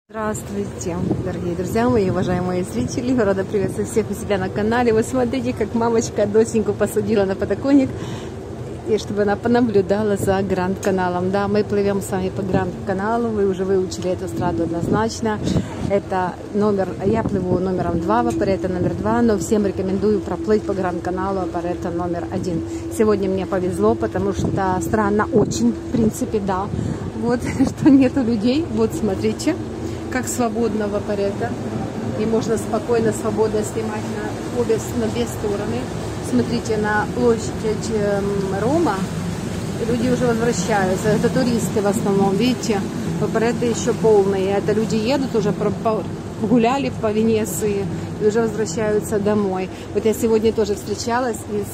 Здравствуйте, дорогие друзья мои, уважаемые зрители. Рада приветствовать всех у себя на канале. Вы смотрите, как мамочка доченьку посадила на подоконник, и чтобы она понаблюдала за Гранд-каналом. Да, мы плывем с вами по Гранд-каналу. Вы уже выучили эту эстраду однозначно. Это номер, я плыву номером 2, Вапоретто номер 2, но всем рекомендую проплыть по Гранд-каналу Вапоретто номер 1. Сегодня мне повезло, потому что странно очень, в принципе, да. Вот, что нету людей. Вот, смотрите, как свободно в Вапоретто. И можно спокойно, свободно снимать на две стороны. Смотрите, на площадь Рома люди уже возвращаются. Это туристы в основном, видите. Вапоретто еще полные. Это люди едут, уже гуляли по Венеции и уже возвращаются домой. Вот я сегодня тоже встречалась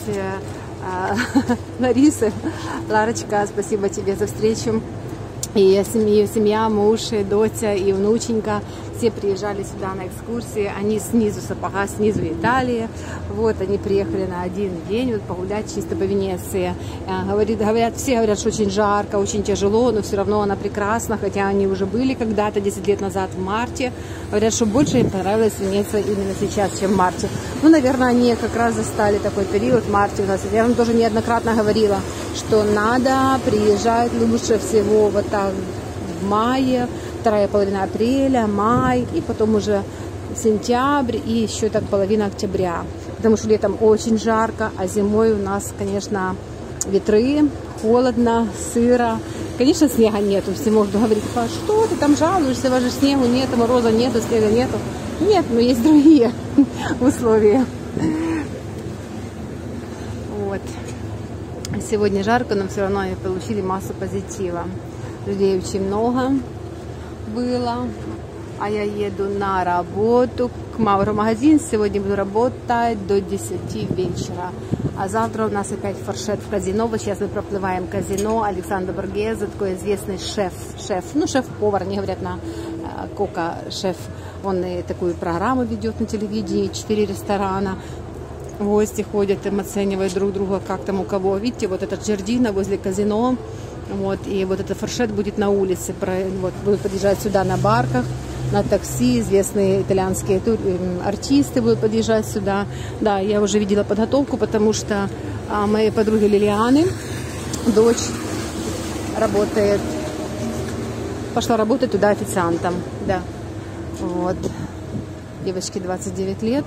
с Ларисой. Ларочка, спасибо тебе за встречу. И ее семья, муж, и Дотя, и внученька, все приезжали сюда на экскурсии. Они снизу Сапога, снизу Италии. Вот, они приехали на один день вот, погулять чисто по Венеции. Все говорят, что очень жарко, очень тяжело, но все равно она прекрасна, хотя они уже были когда-то, 10 лет назад, в марте. Говорят, что больше им понравилась Венеция именно сейчас, чем в марте. Ну, наверное, они как раз застали такой период, в марте у нас. Я вам тоже неоднократно говорила, что надо приезжать лучше всего вот так в мае, вторая половина апреля, май, и потом уже сентябрь, и еще так половина октября. Потому что летом очень жарко, а зимой у нас, конечно, ветры, холодно, сыро. Конечно, снега нету. Все могут говорить, что ты там жалуешься, у вас же снегу нету, мороза нету, снега нету. Нет, но есть другие условия. Вот. Сегодня жарко, но все равно они получили массу позитива. Людей очень много было. А я еду на работу к Мауро магазин. Сегодня буду работать до 10 вечера. А завтра у нас опять форшет в казино. Вот сейчас мы проплываем казино. Александро Боргезе, такой известный шеф. Ну, шеф-повар, они говорят на Кока шеф. Он и такую программу ведет на телевидении. 4 ресторана. Гости ходят, им оценивают друг друга, как там у кого. Видите, вот этот Джардино возле казино. Вот, и вот этот форшет будет на улице. Вот, будут подъезжать сюда на барках, на такси. Известные итальянские артисты будут подъезжать сюда. Да, я уже видела подготовку, потому что моей подруги Лилианы, дочь, работает, пошла работать туда официантом. Да. Вот. Девочке 29 лет.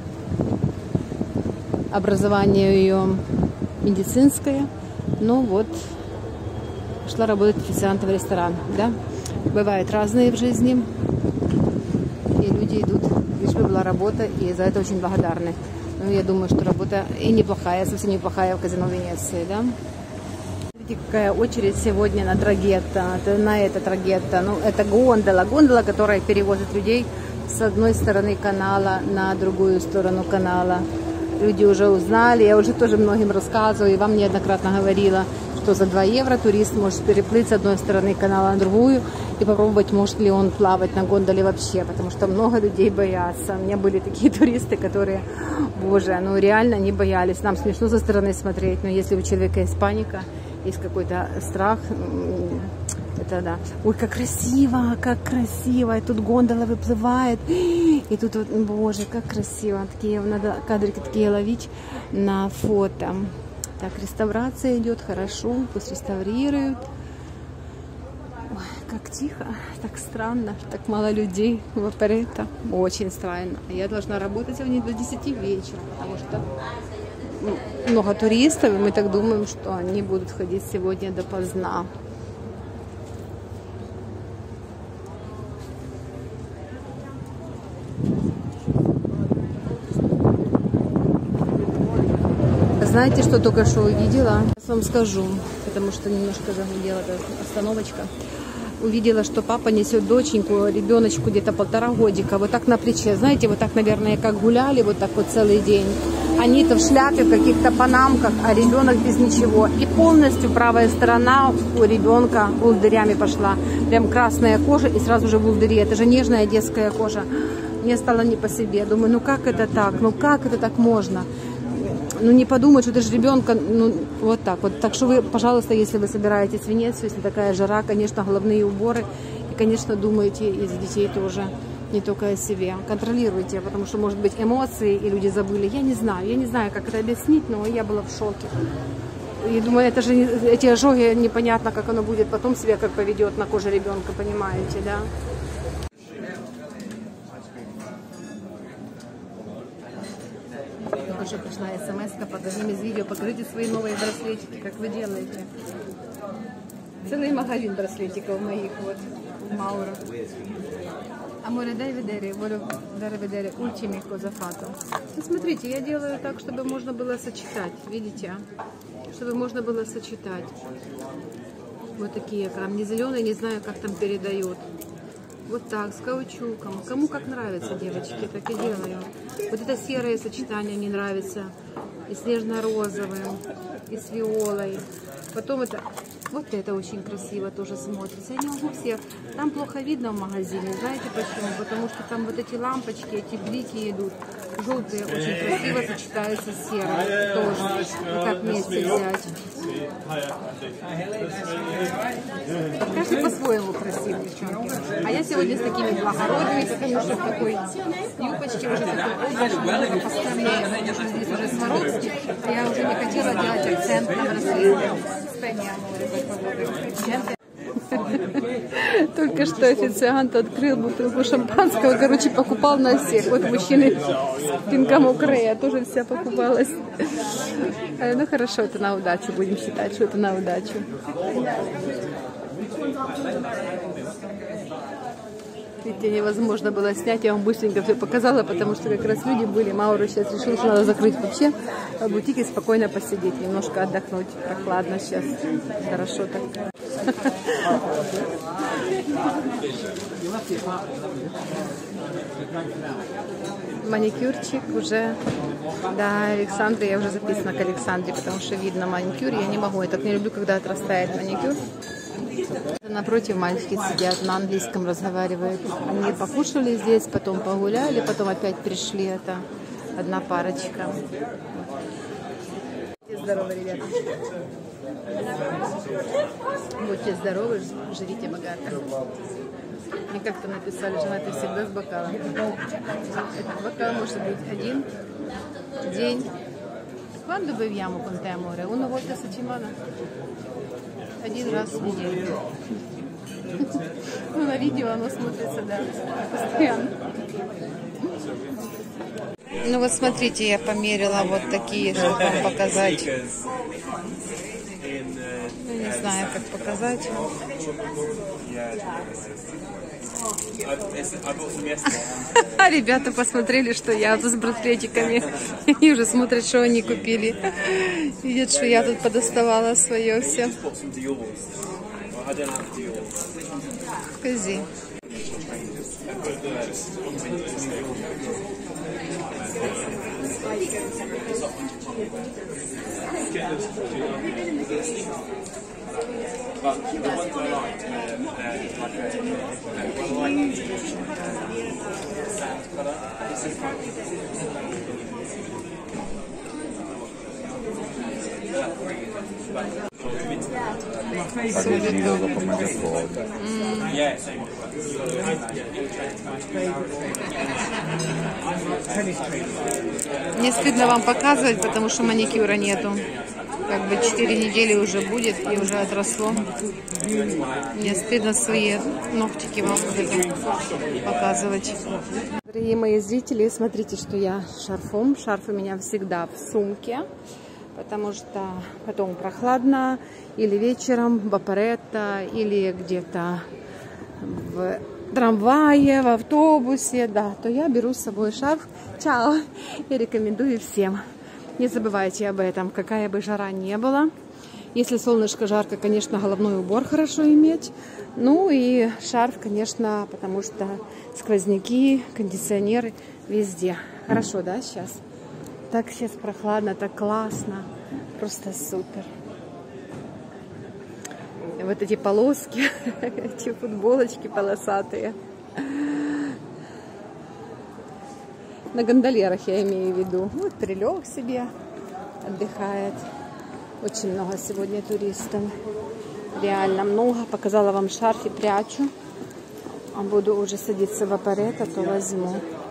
Образование ее медицинское. Ну вот, пошла работать официантом в ресторан. Да? Бывают разные в жизни. И люди идут, лишь бы была работа, и за это очень благодарны. Ну, я думаю, что работа и неплохая, совсем неплохая в казино Венеции. Да? Смотрите, какая очередь сегодня на трагетто. На это трагетто. Ну, это гондола, которая перевозит людей с одной стороны канала на другую сторону канала. Люди уже узнали, я уже тоже многим рассказываю, и вам неоднократно говорила, что за 2 евро турист может переплыть с одной стороны канала на другую и попробовать, может ли он плавать на гондоле вообще, потому что много людей боятся. У меня были такие туристы, которые, боже, ну реально не боялись. Нам смешно со стороны смотреть, но если у человека есть паника, есть какой-то страх, это да. Ой, как красиво, и тут гондола выплывает, и тут вот, боже, как красиво, такие, надо кадрики такие ловить на фото. Так, реставрация идет хорошо, пусть реставрируют. Ой, как тихо, так странно, так мало людей в Вапоретто, очень странно. Я должна работать сегодня до 10 вечера, потому что много туристов, и мы так думаем, что они будут ходить сегодня допоздна. Знаете, что только что увидела? Сейчас вам скажу, потому что немножко загудела эта остановочка. Увидела, что папа несет доченьку, ребеночку где-то 1,5 годика, вот так на плече. Знаете, вот так, наверное, как гуляли, вот так вот целый день. Они-то в шляпе, в каких-то панамках, а ребенок без ничего. И полностью правая сторона у ребенка волдырями пошла. Прям красная кожа и сразу же волдыри. Это же нежная детская кожа. Мне стало не по себе. Думаю, ну как это так? Ну как это так можно? Ну не подумать, что это же ребенка, ну вот так вот. Так что вы, пожалуйста, если вы собираетесь в Венецию, если такая жара, конечно, головные уборы конечно, думайте и за детей тоже, не только о себе. Контролируйте, потому что, может быть, эмоции, и люди забыли. Я не знаю, как это объяснить, но я была в шоке. И думаю, это же эти ожоги, непонятно, как оно будет потом себя как поведет на коже ребенка, понимаете, да? Только что пришла смс-ка под одним из видео. Покажите свои новые браслетики, как вы делаете. Целый магазин браслетиков моих, вот, Маура. Amore dai vedere, voglio dare vedere ultimi cosa fatto. Ну, смотрите, я делаю так, чтобы можно было сочетать, видите? Чтобы можно было сочетать. Вот такие, прям не зеленые, не знаю, как там передает. Вот так, с каучуком. Кому как нравится, девочки, так и делаю. Вот это серое сочетание мне нравится. И с нежно-розовым, и с виолой. Потом это... Вот это очень красиво тоже смотрится. Я не могу всех. Там плохо видно в магазине. Знаете почему? Потому что там вот эти лампочки, эти блики идут. Желтые очень красиво сочетаются с серым. Тоже. И как вместе взять. Каждый по-своему красив, девчонки. А я сегодня с такими благородными, потому что в такой юбочке уже такой образ поскромнее. Потому что здесь уже Сваровский. А я уже не хотела делать акцент на браслете. Только что официант открыл бутылку шампанского, короче, покупал на всех. Вот мужчины с пинком Украя тоже вся покупалась. Ну хорошо, это на удачу, будем считать, что это на удачу. Видите, невозможно было снять, я вам быстренько все показала, потому что как раз люди были. Маура сейчас решил, что надо закрыть вообще бутик и спокойно посидеть, немножко отдохнуть. Прохладно сейчас, хорошо так. Маникюрчик уже, да, Александре, я уже записана к Александре, потому что видно маникюр, я не могу, я так не люблю, когда отрастает маникюр. Напротив мальчики сидят, на английском разговаривают. Они покушали здесь, потом погуляли, потом опять пришли. Это одна парочка. Будьте здоровы, ребята. Будьте здоровы, живите богато. Мне как-то написали, жена, ты всегда с бокалом. Этот бокал может быть один день. Quando beviamo con te, amore? Una volta a settimana? Один раз в неделю. Ну, на видео оно смотрится, да, постоянно. Ну вот смотрите, я померила вот такие, чтобы вам показать. Ну, не знаю, как показать. Ребята посмотрели, что я тут с браслетиками. Они уже смотрят, что они купили. Видят, что я тут подоставала свое все. Скажи. Parigino dopo mangiare fuori. Мне стыдно вам показывать, потому что маникюра нету. Как бы 4 недели уже будет и уже отросло. Мне стыдно свои ногтики вам показывать. Дорогие мои зрители, смотрите, что я шарфом. Шарф у меня всегда в сумке, потому что потом прохладно, или вечером в апаретто, или где-то в трамвае, в автобусе, да, то я беру с собой шарф. Чао! Я рекомендую всем. Не забывайте об этом, какая бы жара ни была. Если солнышко жарко, конечно, головной убор хорошо иметь. Ну и шарф, конечно, потому что сквозняки, кондиционеры везде. Хорошо, да, сейчас? Так сейчас прохладно, так классно. Просто супер. И вот эти полоски, эти футболочки полосатые. На гондолерах я имею в виду. Вот прилег себе, отдыхает. Очень много сегодня туристов. Реально много. Показала вам шарф и прячу. А буду уже садиться в аппарат, то возьму.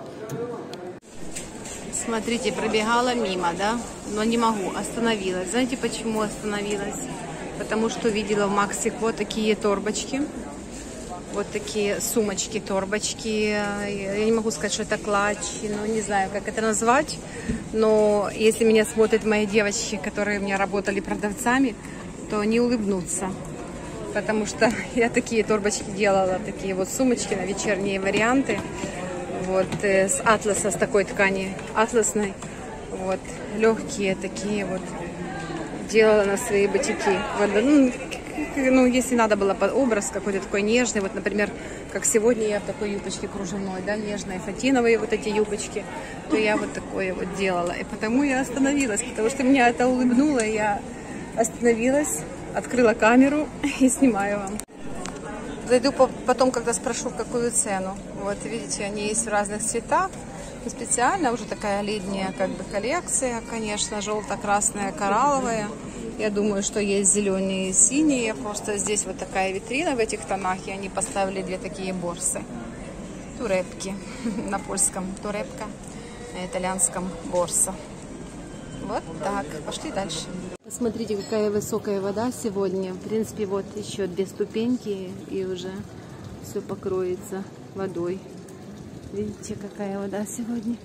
Смотрите, пробегала мимо, да, но не могу, остановилась. Знаете, почему остановилась? Потому что видела в Максик вот такие торбочки, вот такие сумочки, торбочки. Я не могу сказать, что это клатч, ну не знаю, как это назвать. Но если меня смотрят мои девочки, которые у меня работали продавцами, то они улыбнутся. Потому что я такие торбочки делала, такие вот сумочки на вечерние варианты. Вот, с атласа, с такой ткани атласной, вот, легкие такие вот, делала на свои ботики. Ну, если надо было под образ какой-то такой нежный, вот, например, как сегодня я в такой юбочке кружевной, да, нежные сатиновые вот эти юбочки, то я вот такое вот делала. И потому я остановилась, потому что меня это улыбнуло, я остановилась, открыла камеру и снимаю вам. Зайду потом, когда спрошу, какую цену. Вот, видите, они есть в разных цветах. И специально уже такая летняя как бы коллекция, конечно, желто-красная, коралловая. Я думаю, что есть зеленые и синие. Просто здесь вот такая витрина в этих тонах, и они поставили две такие борсы. Турепки на польском турепка, на итальянском борса. Вот так. Пошли дальше. Посмотрите, какая высокая вода сегодня. В принципе, вот еще 2 ступеньки, и уже все покроется водой. Видите, какая вода сегодня.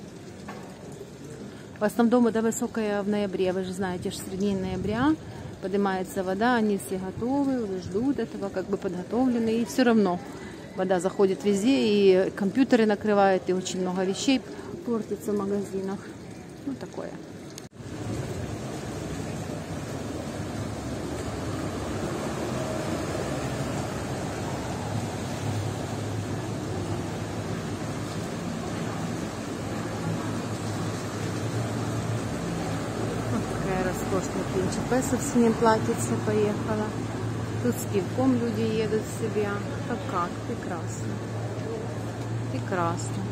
В основном вода высокая в ноябре. Вы же знаете, что в середине ноября поднимается вода. Они все готовы, уже ждут этого, как бы подготовлены. И все равно вода заходит везде, и компьютеры накрывают, и очень много вещей портится в магазинах. Ну, такое. Роскошный принчипеса в синем платьице поехала. Тут с пивком люди едут себе. А как? Прекрасно. Прекрасно.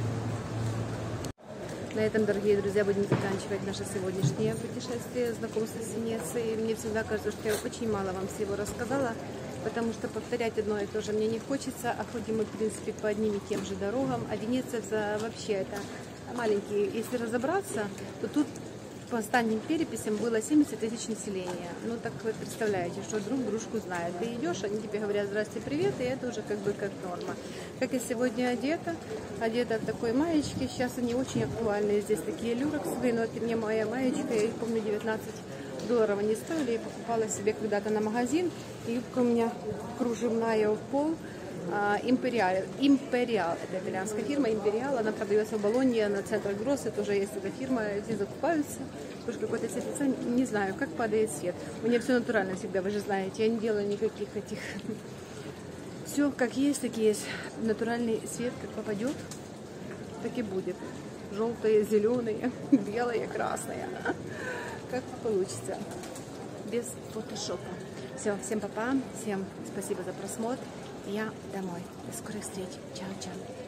На этом, дорогие друзья, будем заканчивать наше сегодняшнее путешествие, знакомство с Венецией. Мне всегда кажется, что я очень мало вам всего рассказала, потому что повторять одно и то же мне не хочется, а ходим мы, в принципе, по одним и тем же дорогам. А Венеция вообще это маленький, если разобраться, то тут по остальным переписям было 70 тысяч населения. Ну, так вы представляете, что друг дружку знают. Ты идешь, они тебе говорят «Здрасте, привет», и это уже как бы как норма. Как я сегодня одета в такой маечке. Сейчас они очень актуальные. Здесь такие люрексовые, но это не моя маечка. Я их помню, $19 они стоили. Я покупала себе когда-то на магазин. И юбка у меня кружевная в пол. Империал, это итальянская фирма, Империал, она продается в Болонье, на центр Гроссы, тоже есть эта фирма, здесь закупаются, тоже какой-то цвет лица, не знаю, как падает свет. У меня все натурально всегда, вы же знаете, я не делаю никаких этих, все как есть, так и есть, натуральный свет, как попадет, так и будет, желтое, зеленое, белое, красное, как получится, без фотошопа. Все, всем пока, всем спасибо за просмотр. Я домой. До скорых встреч. Чао-чао.